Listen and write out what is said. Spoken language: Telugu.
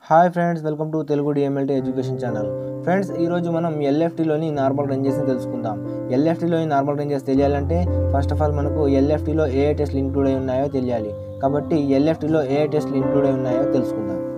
Hi friends, welcome to Telugu DMLT education channel. Friends, ఈరోజు మనం ఎల్ఎఫ్టీలోని నార్మల్ రేంజెస్ని తెలుసుకుందాం. ఎల్ఎఫ్టీలోని నార్మల్ రేంజెస్ తెలియాలంటే ఫస్ట్ ఆఫ్ ఆల్ మనకు ఎల్ఎఫ్టీలో ఏ టెస్ట్లు ఇంక్లూడ్ అయి ఉన్నాయో తెలియాలి. కాబట్టి ఎల్ఎఫ్టీలో ఏ టెస్ట్లు ఇంక్లూడ్ అయి ఉన్నాయో తెలుసుకుందాం.